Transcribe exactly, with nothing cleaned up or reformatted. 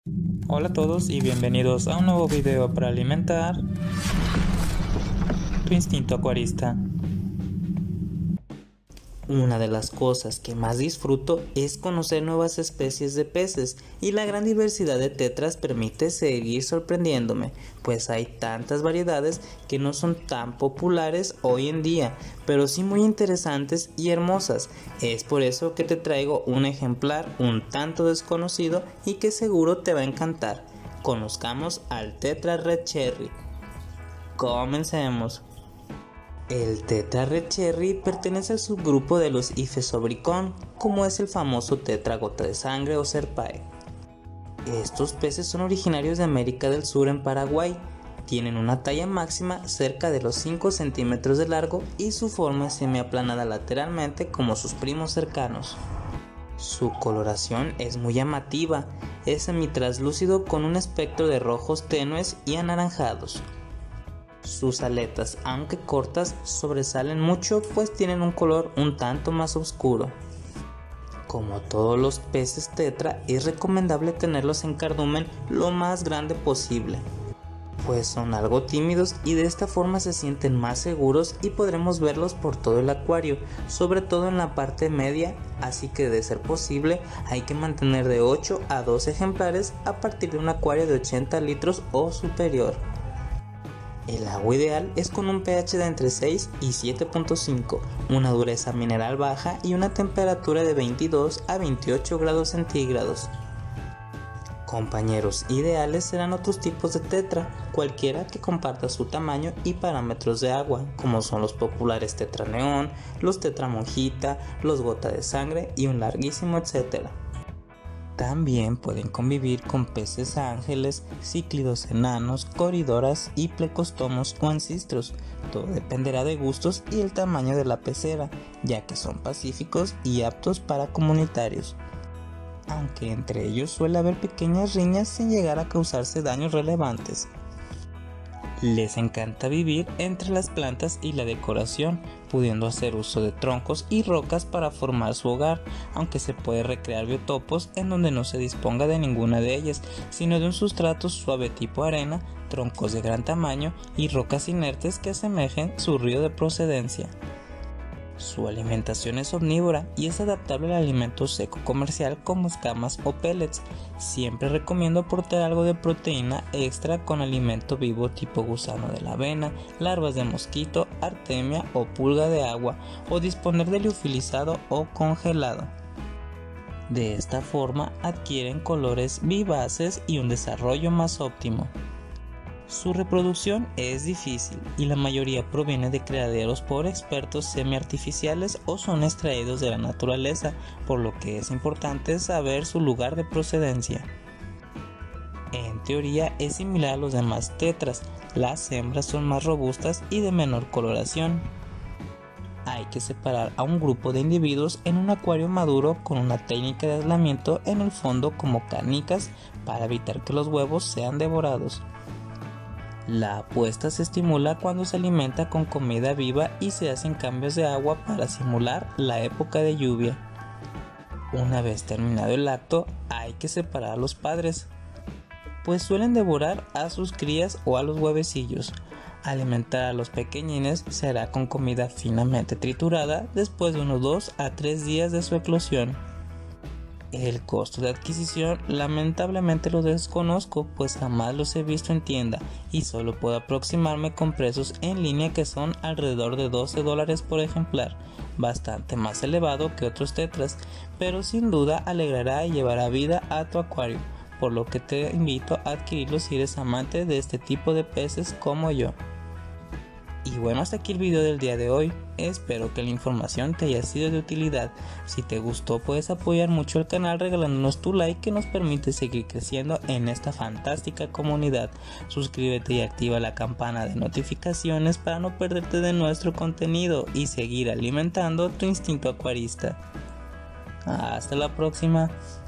Hola a todos y bienvenidos a un nuevo video para alimentar tu instinto acuarista. Una de las cosas que más disfruto es conocer nuevas especies de peces, y la gran diversidad de tetras permite seguir sorprendiéndome, pues hay tantas variedades que no son tan populares hoy en día, pero sí muy interesantes y hermosas. Es por eso que te traigo un ejemplar un tanto desconocido y que seguro te va a encantar. Conozcamos al tetra red cherry. Comencemos. El tetra red cherry pertenece al subgrupo de los Ifelosobricón, como es el famoso tetra gota de sangre o serpae. Estos peces son originarios de América del Sur en Paraguay, tienen una talla máxima cerca de los cinco centímetros de largo y su forma es semiaplanada lateralmente como sus primos cercanos. Su coloración es muy llamativa, es semitraslúcido con un espectro de rojos tenues y anaranjados. Sus aletas, aunque cortas, sobresalen mucho, pues tienen un color un tanto más oscuro. Como todos los peces tetra, es recomendable tenerlos en cardumen lo más grande posible, pues son algo tímidos y de esta forma se sienten más seguros y podremos verlos por todo el acuario, sobre todo en la parte media, así que de ser posible hay que mantener de ocho a doce ejemplares a partir de un acuario de ochenta litros o superior. El agua ideal es con un pH de entre seis y siete punto cinco, una dureza mineral baja y una temperatura de veintidós a veintiocho grados centígrados. Compañeros ideales serán otros tipos de tetra, cualquiera que comparta su tamaño y parámetros de agua, como son los populares tetra neón, los tetra monjita, los gota de sangre y un larguísimo etcétera. También pueden convivir con peces ángeles, cíclidos enanos, coridoras y plecostomos o ancistros. Todo dependerá de gustos y el tamaño de la pecera, ya que son pacíficos y aptos para comunitarios. Aunque entre ellos suele haber pequeñas riñas sin llegar a causarse daños relevantes. Les encanta vivir entre las plantas y la decoración, pudiendo hacer uso de troncos y rocas para formar su hogar, aunque se puede recrear biotopos en donde no se disponga de ninguna de ellas, sino de un sustrato suave tipo arena, troncos de gran tamaño y rocas inertes que asemejen su río de procedencia. Su alimentación es omnívora y es adaptable al alimento seco comercial como escamas o pellets. Siempre recomiendo aportar algo de proteína extra con alimento vivo tipo gusano de la avena, larvas de mosquito, artemia o pulga de agua, o disponer de liofilizado o congelado. De esta forma adquieren colores vivaces y un desarrollo más óptimo. Su reproducción es difícil y la mayoría proviene de criaderos por expertos semiartificiales o son extraídos de la naturaleza, por lo que es importante saber su lugar de procedencia. En teoría es similar a los demás tetras, las hembras son más robustas y de menor coloración. Hay que separar a un grupo de individuos en un acuario maduro con una técnica de aislamiento en el fondo como canicas para evitar que los huevos sean devorados. La puesta se estimula cuando se alimenta con comida viva y se hacen cambios de agua para simular la época de lluvia. Una vez terminado el acto, hay que separar a los padres, pues suelen devorar a sus crías o a los huevecillos. Alimentar a los pequeñines se hará con comida finamente triturada después de unos dos a tres días de su eclosión. El costo de adquisición lamentablemente lo desconozco, pues jamás los he visto en tienda y solo puedo aproximarme con precios en línea que son alrededor de doce dólares por ejemplar, bastante más elevado que otros tetras, pero sin duda alegrará y llevará vida a tu acuario, por lo que te invito a adquirirlos si eres amante de este tipo de peces como yo. Y bueno, hasta aquí el video del día de hoy. Espero que la información te haya sido de utilidad. Si te gustó, puedes apoyar mucho el canal regalándonos tu like, que nos permite seguir creciendo en esta fantástica comunidad. Suscríbete y activa la campana de notificaciones para no perderte de nuestro contenido y seguir alimentando tu instinto acuarista. Hasta la próxima.